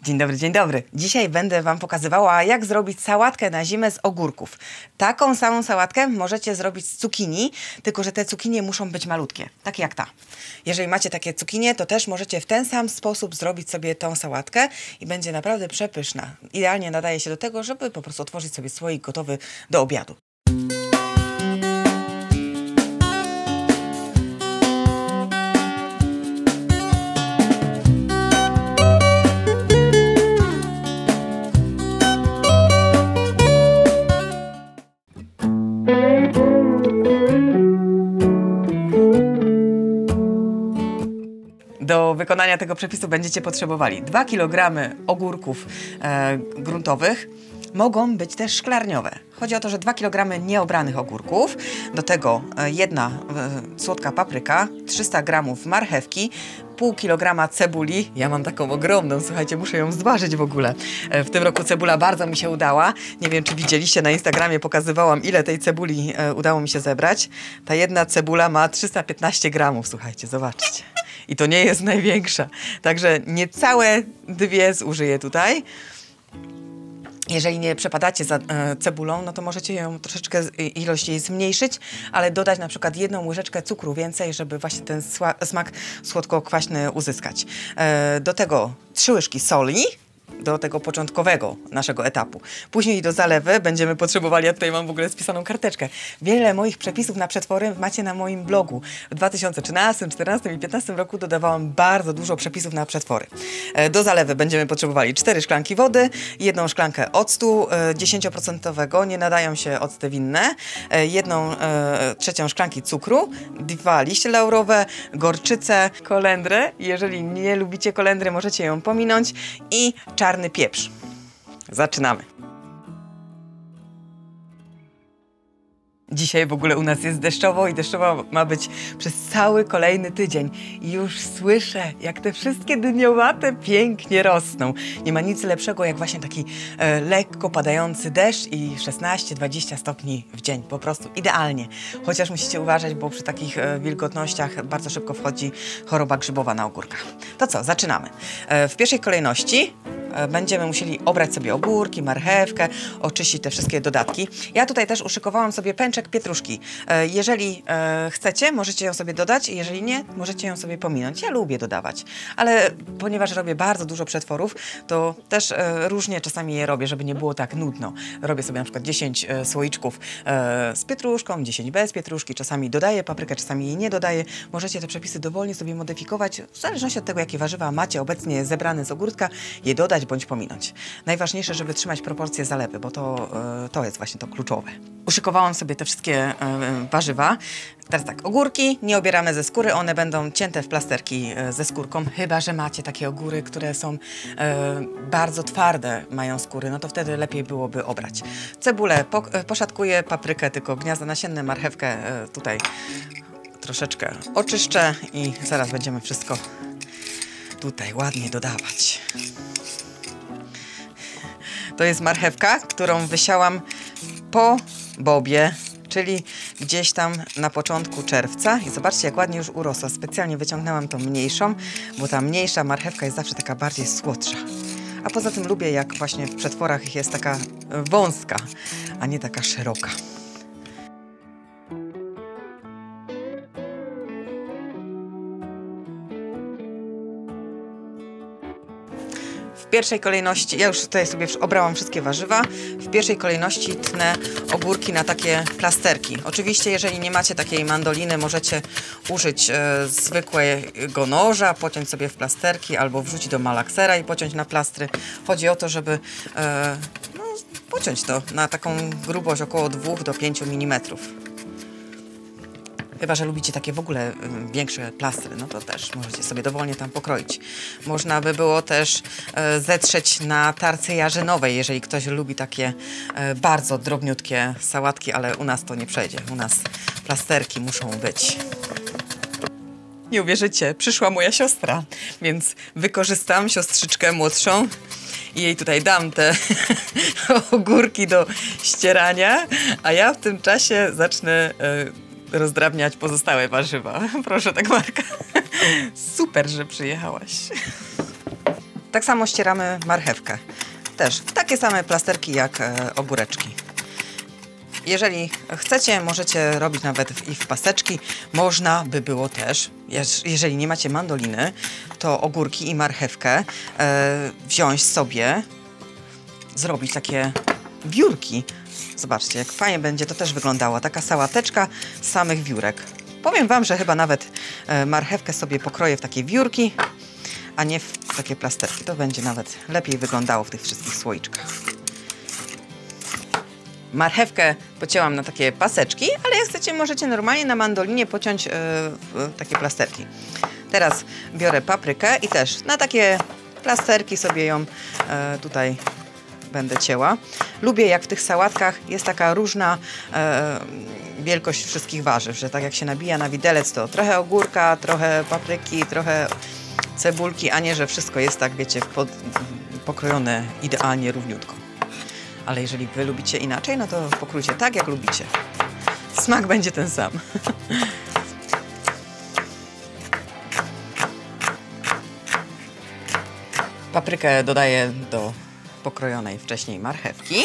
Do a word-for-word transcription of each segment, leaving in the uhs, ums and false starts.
Dzień dobry, dzień dobry. Dzisiaj będę Wam pokazywała, jak zrobić sałatkę na zimę z ogórków. Taką samą sałatkę możecie zrobić z cukinii, tylko że te cukinie muszą być malutkie, takie jak ta. Jeżeli macie takie cukinie, to też możecie w ten sam sposób zrobić sobie tą sałatkę i będzie naprawdę przepyszna. Idealnie nadaje się do tego, żeby po prostu otworzyć sobie słoik gotowy do obiadu. Do wykonania tego przepisu będziecie potrzebowali dwa kilogramy ogórków e, gruntowych. Mogą być też szklarniowe. Chodzi o to, że dwa kilogramy nieobranych ogórków, do tego jedna e, słodka papryka, trzysta gramów marchewki, pół kilograma cebuli. Ja mam taką ogromną, słuchajcie, muszę ją zważyć w ogóle. E, w tym roku cebula bardzo mi się udała. Nie wiem, czy widzieliście, na Instagramie pokazywałam, ile tej cebuli e, udało mi się zebrać. Ta jedna cebula ma trzysta piętnaście gramów, słuchajcie, zobaczcie. I to nie jest największa. Także niecałe dwie zużyję tutaj. Jeżeli nie przepadacie za e, cebulą, no to możecie ją troszeczkę, ilość jej zmniejszyć, ale dodać na przykład jedną łyżeczkę cukru więcej, żeby właśnie ten smak słodko-kwaśny uzyskać. E, do tego trzy łyżki soli. Do tego początkowego naszego etapu. Później do zalewy będziemy potrzebowali, ja tutaj mam w ogóle spisaną karteczkę. Wiele moich przepisów na przetwory macie na moim blogu. W dwa tysiące trzynastym, czternastym i piętnastym roku dodawałam bardzo dużo przepisów na przetwory. Do zalewy będziemy potrzebowali cztery szklanki wody, jedną szklankę octu dziesięcioprocentowego, nie nadają się octy winne, jedną trzecią szklanki cukru, dwa liście laurowe, gorczycę, kolendrę. Jeżeli nie lubicie kolendry, możecie ją pominąć i czarny pieprz. Zaczynamy. Dzisiaj w ogóle u nas jest deszczowo i deszczowo ma być przez cały kolejny tydzień. I już słyszę, jak te wszystkie dyniowate pięknie rosną. Nie ma nic lepszego jak właśnie taki e, lekko padający deszcz i szesnaście dwadzieścia stopni w dzień. Po prostu idealnie. Chociaż musicie uważać, bo przy takich e, wilgotnościach bardzo szybko wchodzi choroba grzybowa na ogórkach. To co, zaczynamy. E, w pierwszej kolejności będziemy musieli obrać sobie ogórki, marchewkę, oczyścić te wszystkie dodatki. Ja tutaj też uszykowałam sobie pęczek pietruszki. Jeżeli chcecie, możecie ją sobie dodać, jeżeli nie, możecie ją sobie pominąć. Ja lubię dodawać, ale ponieważ robię bardzo dużo przetworów, to też różnie czasami je robię, żeby nie było tak nudno. Robię sobie na przykład dziesięć słoiczków z pietruszką, dziesięć bez pietruszki, czasami dodaję paprykę, czasami jej nie dodaję. Możecie te przepisy dowolnie sobie modyfikować, w zależności od tego, jakie warzywa macie obecnie zebrane z ogórka, je dodać bądź pominąć. Najważniejsze, żeby trzymać proporcje zalewy, bo to, to jest właśnie to kluczowe. Uszykowałam sobie te wszystkie warzywa. Teraz tak, ogórki nie obieramy ze skóry, one będą cięte w plasterki ze skórką, chyba że macie takie ogóry, które są bardzo twarde, mają skóry, no to wtedy lepiej byłoby obrać. Cebulę po, poszatkuję, paprykę, tylko gniazda nasienne, marchewkę tutaj troszeczkę oczyszczę i zaraz będziemy wszystko tutaj ładnie dodawać. To jest marchewka, którą wysiałam po bobie, czyli gdzieś tam na początku czerwca. I zobaczcie, jak ładnie już urosła. Specjalnie wyciągnęłam tą mniejszą, bo ta mniejsza marchewka jest zawsze taka bardziej słodsza. A poza tym lubię, jak właśnie w przetworach jest taka wąska, a nie taka szeroka. W pierwszej kolejności, ja już tutaj sobie obrałam wszystkie warzywa, w pierwszej kolejności tnę ogórki na takie plasterki. Oczywiście, jeżeli nie macie takiej mandoliny, możecie użyć e, zwykłego noża, pociąć sobie w plasterki albo wrzucić do malaksera i pociąć na plastry. Chodzi o to, żeby e, no, pociąć to na taką grubość około dwóch do pięciu milimetrów. Chyba że lubicie takie w ogóle y, większe plastry, no to też możecie sobie dowolnie tam pokroić. Można by było też y, zetrzeć na tarce jarzynowej, jeżeli ktoś lubi takie y, bardzo drobniutkie sałatki, ale u nas to nie przejdzie. U nas plasterki muszą być. Nie uwierzycie, przyszła moja siostra, więc wykorzystam siostrzyczkę młodszą i jej tutaj dam te ogórki do ścierania, a ja w tym czasie zacznę y, rozdrabniać pozostałe warzywa. Proszę, tak, Marka. Super, że przyjechałaś. Tak samo ścieramy marchewkę. Też w takie same plasterki jak e, ogóreczki. Jeżeli chcecie, możecie robić nawet w, i w paseczki. Można by było też, jeżeli nie macie mandoliny, to ogórki i marchewkę e, wziąć sobie, zrobić takie wiórki. Zobaczcie, jak fajnie będzie to też wyglądało. Taka sałateczka z samych wiórek. Powiem wam, że chyba nawet e, marchewkę sobie pokroję w takie wiórki, a nie w takie plasterki. To będzie nawet lepiej wyglądało w tych wszystkich słoiczkach. Marchewkę pocięłam na takie paseczki, ale jak chcecie, możecie normalnie na mandolinie pociąć yy, takie plasterki. Teraz biorę paprykę i też na takie plasterki sobie ją yy, tutaj będę cięła. Lubię, jak w tych sałatkach jest taka różna yy, wielkość wszystkich warzyw, że tak jak się nabija na widelec, to trochę ogórka, trochę papryki, trochę cebulki, a nie, że wszystko jest tak, wiecie, pod, pokrojone idealnie równiutko. Ale jeżeli wy lubicie inaczej, no to pokrójcie tak, jak lubicie. Smak będzie ten sam. Paprykę dodaję do pokrojonej wcześniej marchewki.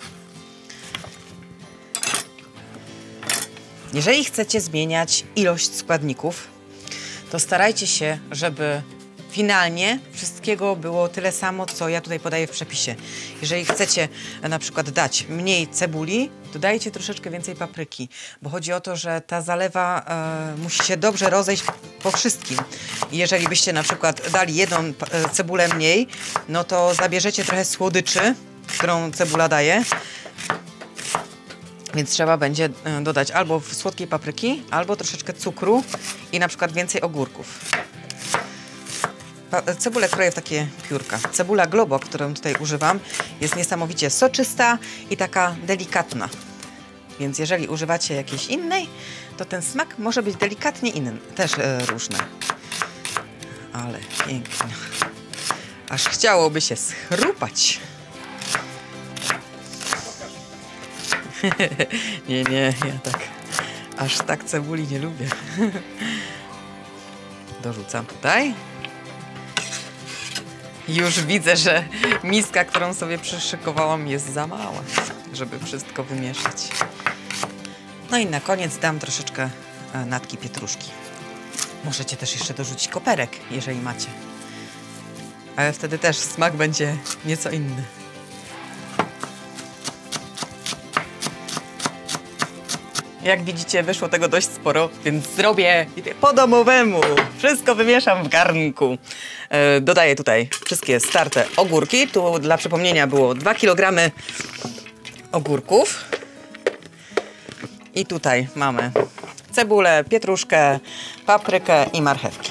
Jeżeli chcecie zmieniać ilość składników, to starajcie się, żeby finalnie wszystkiego było tyle samo, co ja tutaj podaję w przepisie. Jeżeli chcecie na przykład dać mniej cebuli, dodajcie troszeczkę więcej papryki, bo chodzi o to, że ta zalewa e, musi się dobrze rozejść po wszystkim. I jeżeli byście na przykład dali jedną cebulę mniej, no to zabierzecie trochę słodyczy, którą cebula daje. Więc trzeba będzie dodać albo słodkiej papryki, albo troszeczkę cukru i na przykład więcej ogórków. Cebulę kroję w takie piórka. Cebula Globo, którą tutaj używam, jest niesamowicie soczysta i taka delikatna. Więc jeżeli używacie jakiejś innej, to ten smak może być delikatnie inny, też e, różny. Ale pięknie. Aż chciałoby się schrupać. nie, nie, ja tak, aż tak cebuli nie lubię. Dorzucam tutaj. Już widzę, że miska, którą sobie przyszykowałam, jest za mała, żeby wszystko wymieszać. No i na koniec dam troszeczkę natki pietruszki. Możecie też jeszcze dorzucić koperek, jeżeli macie. Ale wtedy też smak będzie nieco inny. Jak widzicie, wyszło tego dość sporo, więc zrobię po domowemu. Wszystko wymieszam w garnku. E, dodaję tutaj wszystkie starte ogórki. Tu dla przypomnienia było dwa kilogramy ogórków. I tutaj mamy cebulę, pietruszkę, paprykę i marchewki.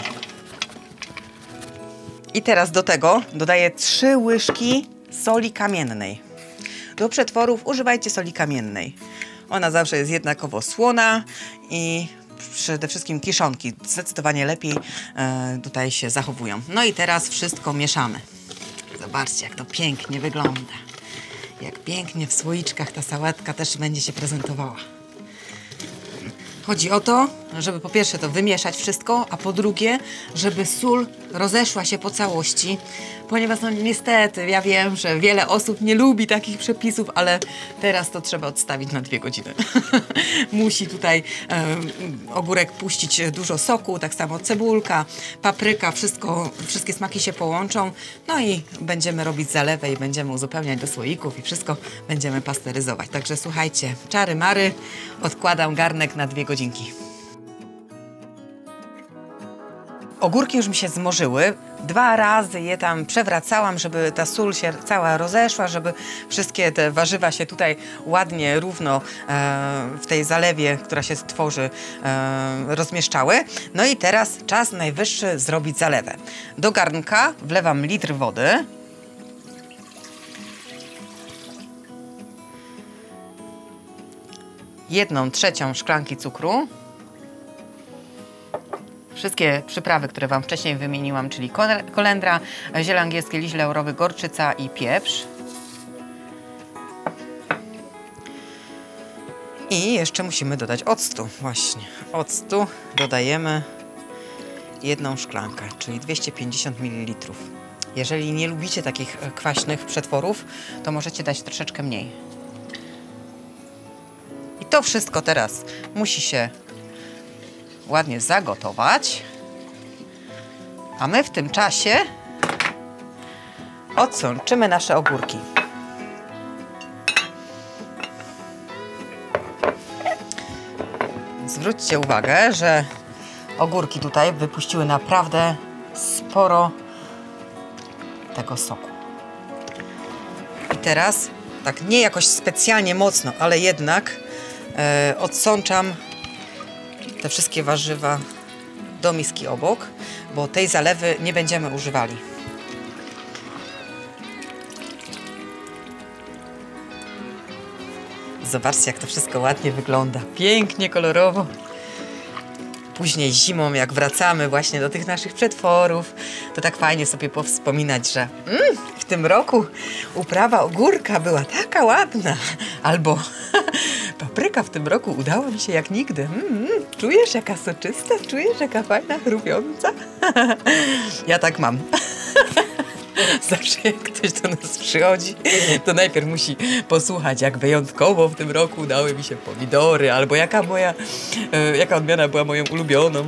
I teraz do tego dodaję trzy łyżki soli kamiennej. Do przetworów używajcie soli kamiennej. Ona zawsze jest jednakowo słona i przede wszystkim kiszonki zdecydowanie lepiej e, tutaj się zachowują. No i teraz wszystko mieszamy. Zobaczcie, jak to pięknie wygląda. Jak pięknie w słoiczkach ta sałatka też będzie się prezentowała. Chodzi o to, żeby po pierwsze to wymieszać wszystko, a po drugie, żeby sól rozeszła się po całości, ponieważ no niestety, ja wiem, że wiele osób nie lubi takich przepisów, ale teraz to trzeba odstawić na dwie godziny. Musi tutaj e, ogórek puścić dużo soku, tak samo cebulka, papryka, wszystko, wszystkie smaki się połączą, no i będziemy robić zalewę i będziemy uzupełniać do słoików i wszystko będziemy pasteryzować. Także słuchajcie, czary mary, odkładam garnek na dwie godzinki. Ogórki już mi się zmorzyły. Dwa razy je tam przewracałam, żeby ta sól się cała rozeszła, żeby wszystkie te warzywa się tutaj ładnie, równo e, w tej zalewie, która się stworzy, e, rozmieszczały. No i teraz czas najwyższy zrobić zalewę. Do garnka wlewam litr wody. Jedną trzecią szklanki cukru. Wszystkie przyprawy, które wam wcześniej wymieniłam, czyli kolendra, ziele angielskie, liść laurowy, gorczyca i pieprz. I jeszcze musimy dodać octu. Właśnie, octu dodajemy jedną szklankę, czyli dwieście pięćdziesiąt mililitrów. Jeżeli nie lubicie takich kwaśnych przetworów, to możecie dać troszeczkę mniej. I to wszystko teraz musi się ładnie zagotować. A my w tym czasie odsączymy nasze ogórki. Zwróćcie uwagę, że ogórki tutaj wypuściły naprawdę sporo tego soku. I teraz, tak nie jakoś specjalnie mocno, ale jednak e, odsączam te wszystkie warzywa do miski obok, bo tej zalewy nie będziemy używali. Zobaczcie, jak to wszystko ładnie wygląda. Pięknie, kolorowo. Później zimą, jak wracamy właśnie do tych naszych przetworów, to tak fajnie sobie powspominać, że mm, w tym roku uprawa ogórka była taka ładna. Albo papryka w tym roku udała mi się jak nigdy. Mm, czujesz, jaka soczysta? Czujesz, jaka fajna, chrupiąca? Ja tak mam. Zawsze jak ktoś do nas przychodzi, to najpierw musi posłuchać, jak wyjątkowo w tym roku udały mi się pomidory, albo jaka moja, e, jaka odmiana była moją ulubioną.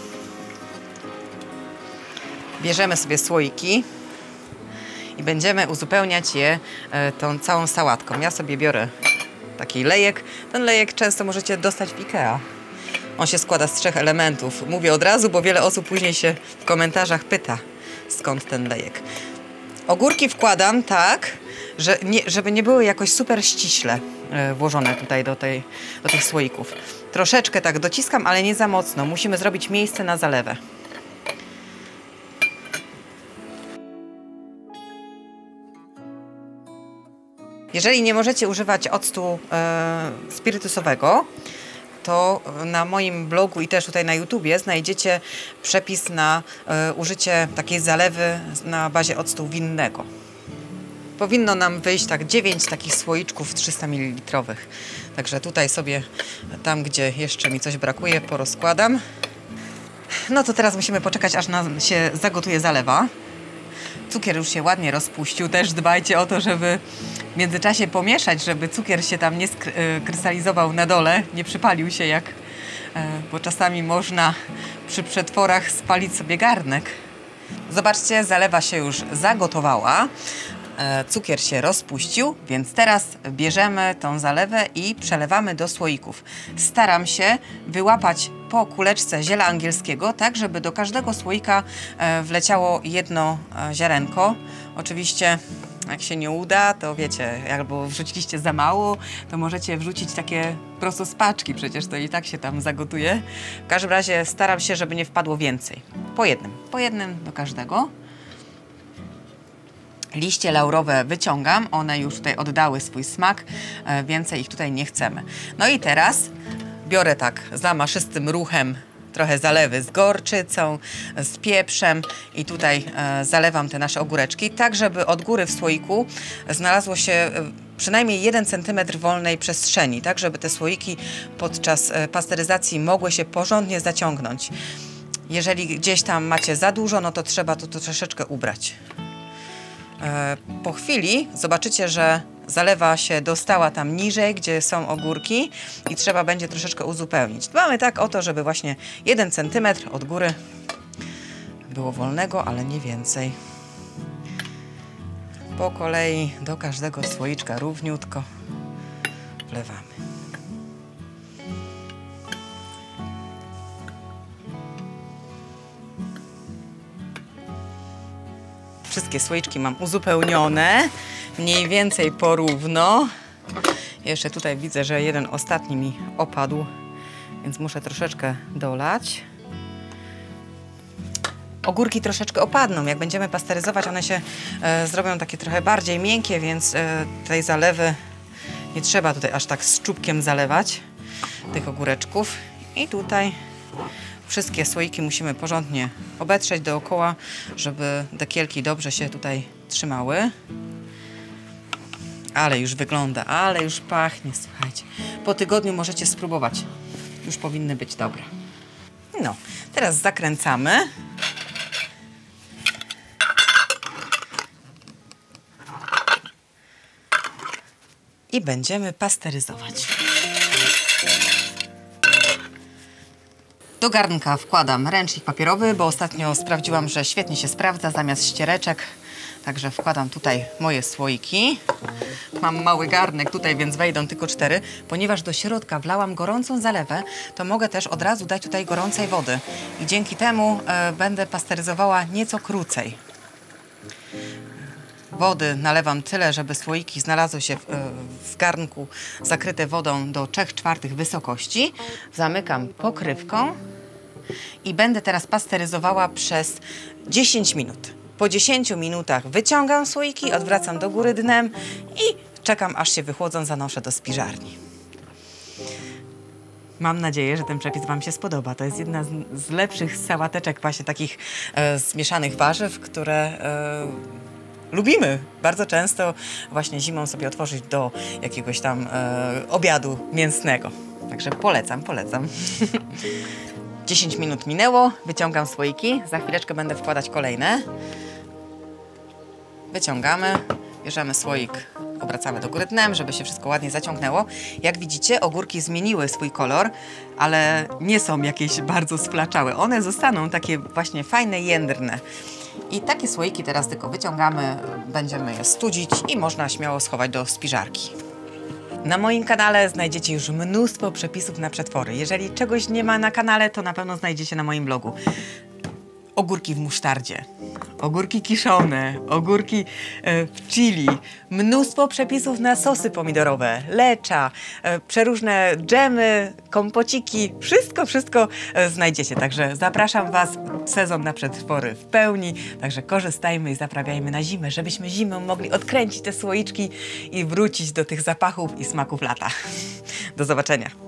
Bierzemy sobie słoiki i będziemy uzupełniać je e, tą całą sałatką. Ja sobie biorę taki lejek. Ten lejek często możecie dostać w Ikea. On się składa z trzech elementów. Mówię od razu, bo wiele osób później się w komentarzach pyta, skąd ten lejek. Ogórki wkładam tak, że nie, żeby nie były jakoś super ściśle e, włożone tutaj do, tej, do tych słoików. Troszeczkę tak dociskam, ale nie za mocno. Musimy zrobić miejsce na zalewę. Jeżeli nie możecie używać octu e, spirytusowego, to na moim blogu i też tutaj na YouTubie znajdziecie przepis na e, użycie takiej zalewy na bazie octu winnego. Powinno nam wyjść tak dziewięć takich słoiczków trzysta mililitrowych. Także tutaj sobie tam, gdzie jeszcze mi coś brakuje, porozkładam. No to teraz musimy poczekać, aż nam się zagotuje zalewa. Cukier już się ładnie rozpuścił. Też dbajcie o to, żeby w międzyczasie pomieszać, żeby cukier się tam nie skrystalizował na dole, nie przypalił się jak, bo czasami można przy przetworach spalić sobie garnek. Zobaczcie, zalewa się już zagotowała, cukier się rozpuścił, więc teraz bierzemy tą zalewę i przelewamy do słoików. Staram się wyłapać po kuleczce ziela angielskiego, tak żeby do każdego słoika wleciało jedno ziarenko. Oczywiście jak się nie uda, to wiecie, albo wrzuciliście za mało, to możecie wrzucić takie prosto z paczki, przecież to i tak się tam zagotuje. W każdym razie staram się, żeby nie wpadło więcej. Po jednym, po jednym do każdego. Liście laurowe wyciągam, one już tutaj oddały swój smak, więcej ich tutaj nie chcemy. No i teraz biorę tak zamaszystym ruchem trochę zalewy z gorczycą, z pieprzem i tutaj e, zalewam te nasze ogóreczki, tak żeby od góry w słoiku znalazło się e, przynajmniej jeden centymetr wolnej przestrzeni, tak żeby te słoiki podczas e, pasteryzacji mogły się porządnie zaciągnąć. Jeżeli gdzieś tam macie za dużo, no to trzeba to, to troszeczkę ubrać. E, po chwili zobaczycie, że zalewa się dostała tam niżej, gdzie są ogórki i trzeba będzie troszeczkę uzupełnić. Dbamy tak o to, żeby właśnie jeden centymetr od góry było wolnego, ale nie więcej. Po kolei do każdego słoiczka równiutko wlewamy. Wszystkie słoiczki mam uzupełnione, mniej więcej porówno. Jeszcze tutaj widzę, że jeden ostatni mi opadł, więc muszę troszeczkę dolać. Ogórki troszeczkę opadną. Jak będziemy pasteryzować, one się e, zrobią takie trochę bardziej miękkie, więc e, tej zalewy nie trzeba tutaj aż tak z czubkiem zalewać tych ogóreczków. I tutaj wszystkie słoiki musimy porządnie obetrzeć dookoła, żeby dekielki dobrze się tutaj trzymały. Ale już wygląda, ale już pachnie, słuchajcie. Po tygodniu możecie spróbować. Już powinny być dobre. No, teraz zakręcamy. i będziemy pasteryzować. Do garnka wkładam ręcznik papierowy, bo ostatnio sprawdziłam, że świetnie się sprawdza zamiast ściereczek. Także wkładam tutaj moje słoiki. Mam mały garnek tutaj, więc wejdą tylko cztery. Ponieważ do środka wlałam gorącą zalewę, to mogę też od razu dać tutaj gorącej wody. I dzięki temu e, będę pasteryzowała nieco krócej. Wody nalewam tyle, żeby słoiki znalazły się w, w garnku zakryte wodą do trzech czwartych wysokości. Zamykam pokrywką i będę teraz pasteryzowała przez dziesięć minut. Po dziesięciu minutach wyciągam słoiki, odwracam do góry dnem i czekam, aż się wychłodzą, zanoszę do spiżarni. Mam nadzieję, że ten przepis Wam się spodoba. To jest jedna z, z lepszych sałateczek właśnie takich e, zmieszanych warzyw, które e, lubimy bardzo często właśnie zimą sobie otworzyć do jakiegoś tam e, obiadu mięsnego. Także polecam, polecam. dziesięć minut minęło, wyciągam słoiki, za chwileczkę będę wkładać kolejne. Wyciągamy, bierzemy słoik, obracamy do góry dnem, żeby się wszystko ładnie zaciągnęło. Jak widzicie, ogórki zmieniły swój kolor, ale nie są jakieś bardzo sflaczałe. One zostaną takie właśnie fajne, jędrne. I takie słoiki teraz tylko wyciągamy, będziemy je studzić i można śmiało schować do spiżarki. Na moim kanale znajdziecie już mnóstwo przepisów na przetwory. Jeżeli czegoś nie ma na kanale, to na pewno znajdziecie na moim blogu. Ogórki w musztardzie, ogórki kiszone, ogórki e, w chili, mnóstwo przepisów na sosy pomidorowe, lecza, e, przeróżne dżemy, kompociki, wszystko, wszystko e, znajdziecie. Także zapraszam Was, sezon na przetwory w pełni, także korzystajmy i zaprawiajmy na zimę, żebyśmy zimą mogli odkręcić te słoiczki i wrócić do tych zapachów i smaków lata. Do zobaczenia.